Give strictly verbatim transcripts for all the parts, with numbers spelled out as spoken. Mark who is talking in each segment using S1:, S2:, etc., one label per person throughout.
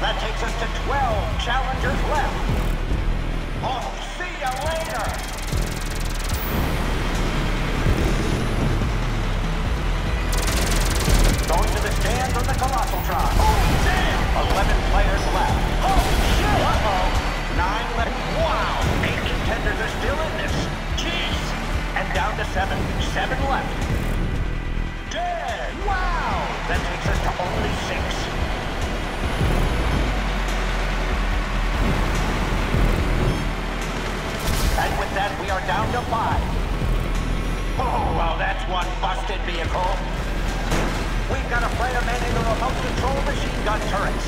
S1: That takes us to twelve challengers left. Oh, see ya later! Going to the stands on the Colossal Tron. Oh, damn! eleven players left. Oh, shit! Uh-oh. Nine left. Wow! Eight contenders are still in this. Jeez! And down to seven. Seven left. Dead! Wow! That takes us to only six. And with that, we are down to five. Oh, well, that's one busted vehicle. We've got a player manning the remote control machine gun turrets.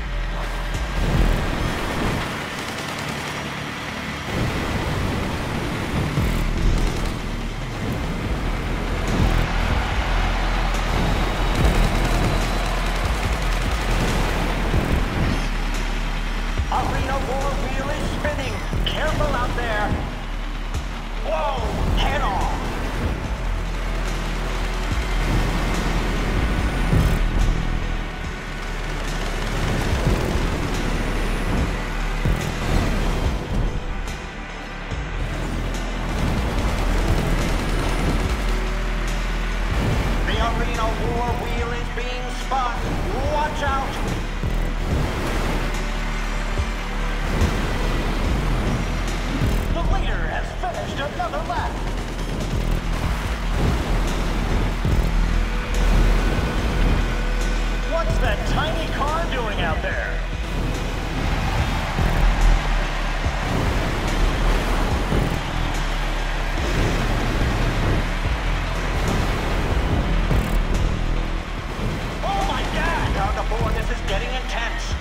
S1: Arena War wheel is spinning. Careful out there. Whoa, head on. The Arena War wheel is being spun. Watch out. The leader has finished another lap. What's that tiny car doing out there? Oh my God! Down to four, this is getting intense.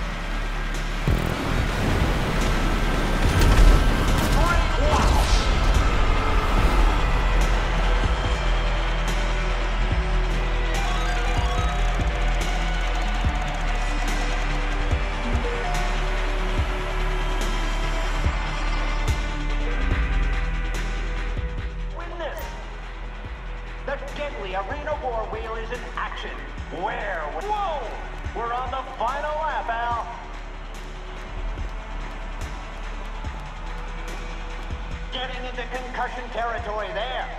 S1: The deadly Arena War wheel is in action. Where? Whoa! We're on the final lap, Al. Getting into concussion territory there.